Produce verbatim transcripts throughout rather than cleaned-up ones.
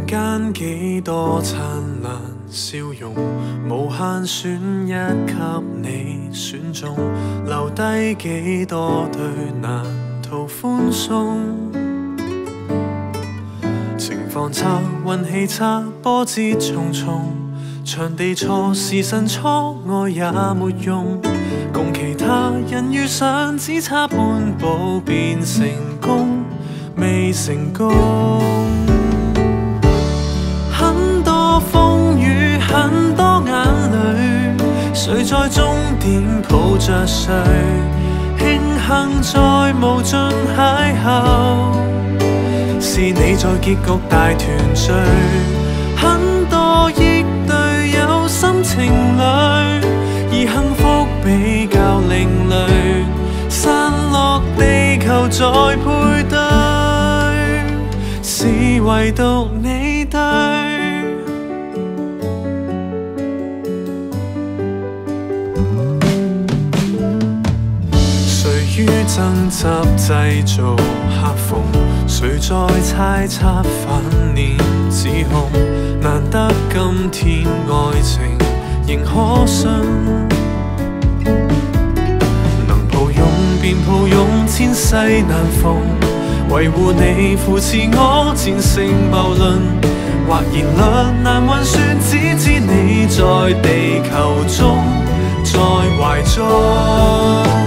間幾多燦爛笑容，無限選一給你選中，留低幾多對難逃歡送。情況差，運氣差，波折重重，場地錯，時辰錯，愛也沒用。共其他人遇上，只差半步便成功，未成功。很多風雨，很多眼淚，誰在終點抱着誰？慶幸在無盡邂逅，是你在結局大團聚。很多億對有心情侶，而幸福比較另類，散落地球再配對，是唯獨你對。誰於爭執製造客諷，誰在猜測反面指控？難得今天愛情仍可信，能抱擁便抱擁，千世難逢。維護你扶持我戰勝謬論，或言論難運算，只知你在地球中，在懷中。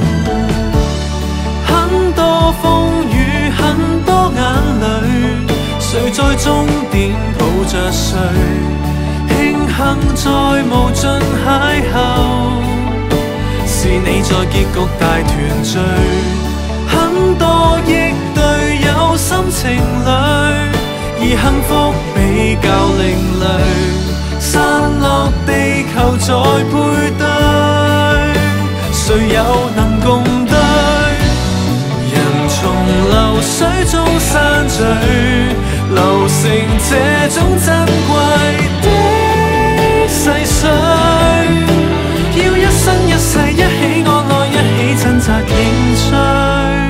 很多風雨，很多眼淚，誰在終點抱着誰？慶幸在無盡邂逅，是你在結局大團聚。很多億對有心情侶，而幸福比較另類，散落地球再配對，誰又能共對？人從流水中散聚，留成這種珍貴的細碎，要一生一世一起安愛，一起掙扎認罪。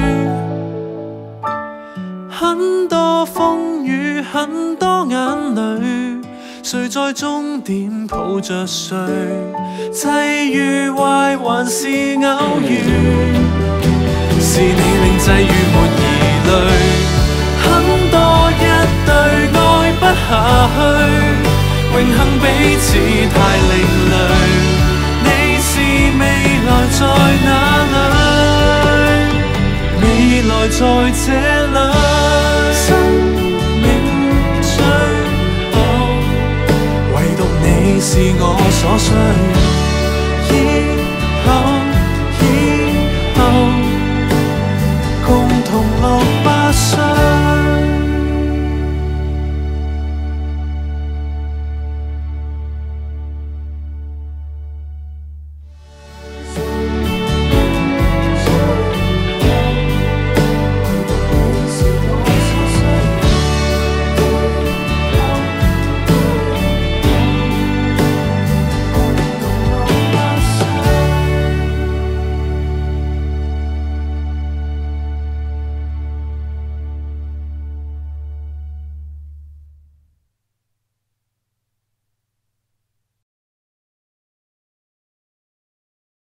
很多風雨，很多眼淚，誰在終點抱着誰？際遇壞還是偶遇，是你令際遇沒疑慮。很多一對愛不下去，榮幸彼此太另類。你是未來在哪裏？未來在這裏。生命最好，唯獨你是我所需。